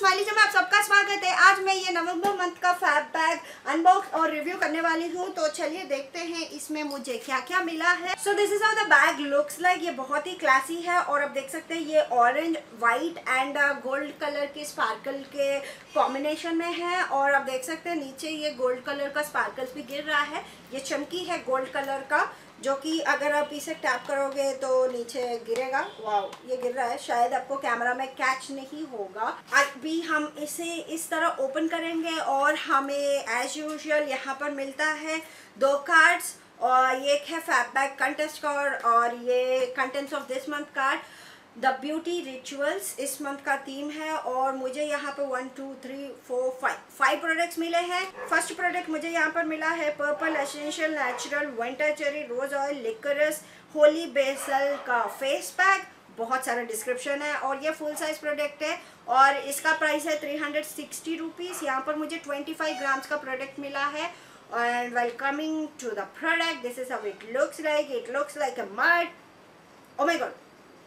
Smiley जो में आप सबका स्वागत है। आज मैं ये नवंबर मंथ का फैब बैग अनबॉक्स और रिव्यू करने वाली हूँ। तो चलिए देखते हैं इसमें मुझे क्या क्या मिला है। So this is how the bag looks like. ये बहुत ही क्लासी है और आप देख सकते हैं ये orange, white and gold colour के स्पार्कल के कॉम्बिनेशन में है। और आप देख सकते हैं नीचे ये गोल्ड कलर का स्पार्कल्स भी गिर रहा है। ये चमकी है गोल्ड कलर का, जो कि अगर आप इसे टैप करोगे तो नीचे गिरेगा। वाओ, ये गिर रहा है, शायद आपको कैमरा में कैच नहीं होगा। अभी हम इसे इस तरह ओपन करेंगे और हमें एज यूजुअल यहाँ पर मिलता है 2 कार्ड्स और ये है फैब बैग कंटेस्ट कार्ड और ये contents of this month card. The beauty rituals इस मंथ का थीम है और मुझे यहाँ पर 1 2 3 4 5 प्रोडक्ट्स मिले हैं। फर्स्ट प्रोडक्ट मुझे यहाँ पर मिला है purple essential natural winter cherry rose oil liquorice holy basil का फेस पैक। बहुत सारा डिस्क्रिप्शन है और ये फुल साइज प्रोडक्ट है और इसका प्राइस है 360 रुपीज़। यहाँ पर मुझे 25 ग्राम्स का प्रोडक्ट मिला है। And well coming to the product, this is how it looks like a mud. Oh my god,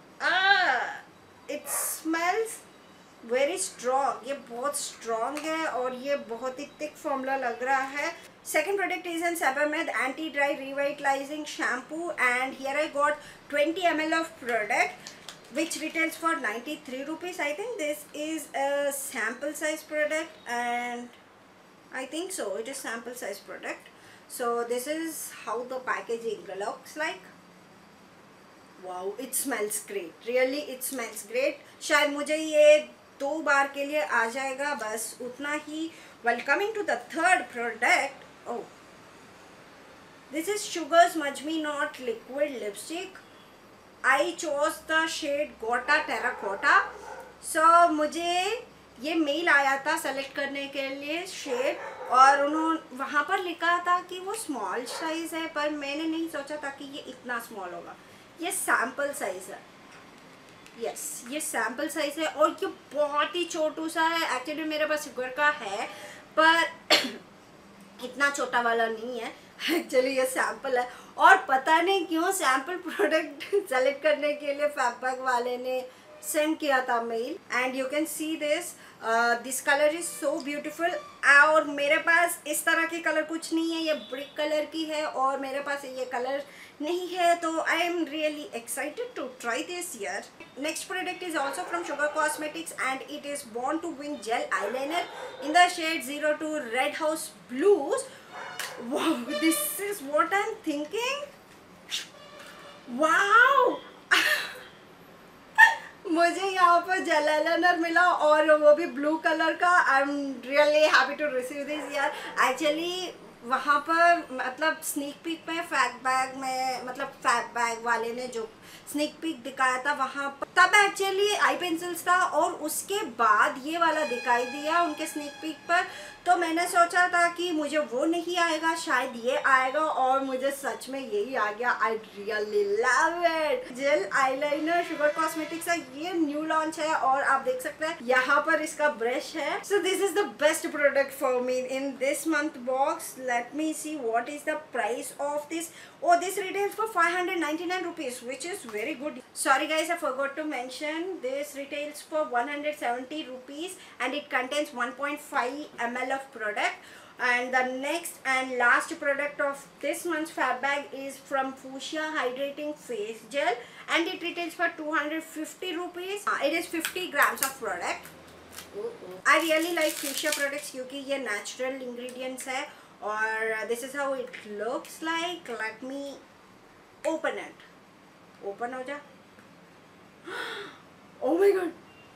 it smells very strong. ये बहुत स्ट्रॉन्ग है और ये बहुत ही थिक फॉर्मूला लग रहा है। Second product is an Sebamed anti dry revitalising shampoo and here I got 20 ml of product which retails for 93 rupees. I think this is a sample size product and I think so it is sample size product. So this is how the packaging looks like. Wow, it smells great. Really, it smells great. शायद मुझे ये 2 बार के लिए आ जाएगा, बस उतना ही। Well, coming to the third product, oh, this is Sugar Smudge Me Not Liquid Lipstick. I chose the shade Gota Terracotta. So मुझे ये मेल आया था सेलेक्ट करने के लिए शेड और उन्होंने वहाँ पर लिखा था कि वो स्मॉल साइज़ है, पर मैंने नहीं सोचा था कि ये इतना स्मॉल होगा। ये सैम्पल साइज़ है। यस, ये सैम्पल साइज़ है और ये बहुत ही छोटू सा है। एक्चुअली मेरे पास शुगर का है पर इतना छोटा वाला नहीं है। एक्चुअली ये सैम्पल है और पता नहीं क्यों सैम्पल प्रोडक्ट सेलेक्ट करने के लिए फैब बैग वाले ने सेंड किया था mail. And you can see this colour is so beautiful. और मेरे पास इस तरह की कलर कुछ नहीं है, ये ब्रिक कलर की है और मेरे पास ये कलर नहीं है, तो I am really excited to try this year. Next product is also from Sugar Cosmetics and it is born to win gel eyeliner in the shade 02 red house blues. Wow, this is what I'm thinking. Wow. मुझे यहाँ पर jail eyeliner मिला और वो भी blue colour का। I am really happy to receive this यार। Actually वहाँ पर मतलब स्नीक पीक में फैब बैग वाले ने जो स्नीक पीक दिखाया था वहाँ पर, तब एक्चुअली आई पेंसिल्स था और उसके बाद ये वाला दिखाई दिया उनके स्नीक पीक पर। तो मैंने सोचा था कि मुझे वो नहीं आएगा, शायद ये आएगा और मुझे सच में यही आ गया। I really love it. Gel eyeliner Sugar Cosmetics का ये न्यू लॉन्च है और आप देख सकते हैं यहाँ पर इसका ब्रश है। So this is the best product for me in this month box. Let me see what is the price of this. Oh, this retails for 599 rupees, which is very good. Sorry guys, I forgot to mention this retails for 170 rupees and it contains 1.5 ml of product. And the next and last product of this month's fab bag is from Fuchsia Hydrating Face Gel and it retails for 250 rupees. It is 50 grams of product. I really like Fuchsia products क्योंकि ये natural ingredients है और this is how it looks like. Let me open it. Open हो जा। Oh my god,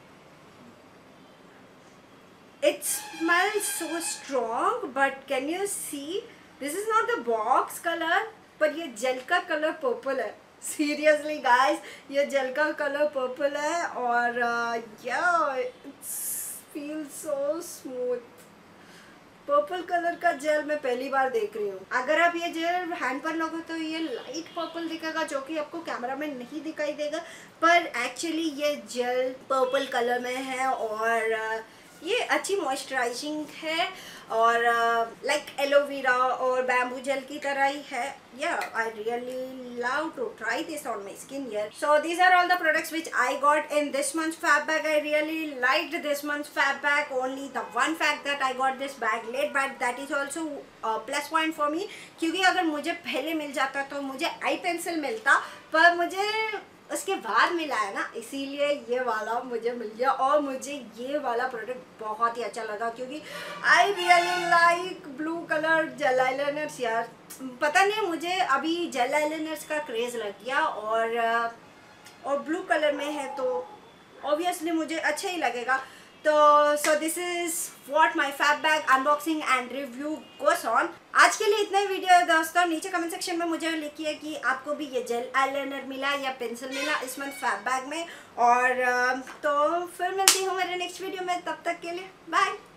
it smells so strong, but can you see this is not the box color पर ये gel का colour purple है। Seriously guys, ये gel का colour purple है और it feels so smooth। Purple colour का gel मैं पहली बार देख रही हूँ। अगर आप ये जेल हैंड पर लोगे तो ये लाइट पर्पल दिखेगा जो कि आपको कैमरा में नहीं दिखाई देगा, पर एक्चुअली ये जेल पर्पल कलर में है और ये अच्छी मॉइस्चराइजिंग है और लाइक एलोवेरा और बैम्बू जेल की तरह ही है. Yeah, I really love to try this on my skin here. So these are all the products which I got in this month's FAB bag. I really liked this month's FAB bag. Only the one fact that I got this bag late, but that is also a plus point for me. क्योंकि अगर मुझे पहले मिल जाता तो मुझे आई pencil मिलता, पर मुझे उसके बाद मिला है ना, इसीलिए ये वाला मुझे मिल गया. और मुझे ये वाला प्रोडक्ट बहुत ही अच्छा लगा क्योंकि I really like blue colour gel eyeliners यार. पता नहीं, मुझे अभी जेल आईलाइनर्स का क्रेज़ लग गया और ब्लू कलर में है तो ऑब्वियसली मुझे अच्छा ही लगेगा. तो so this is what my fab bag unboxing and review goes on. आज के लिए इतना ही वीडियो है दोस्तों. नीचे कमेंट सेक्शन में मुझे लिखिए कि आपको भी ये जेल आईलाइनर मिला या पेंसिल मिला इस मंथ फैब बैग में. और तो फिर मिलती हूँ मेरे नेक्स्ट वीडियो में. तब तक के लिए बाय.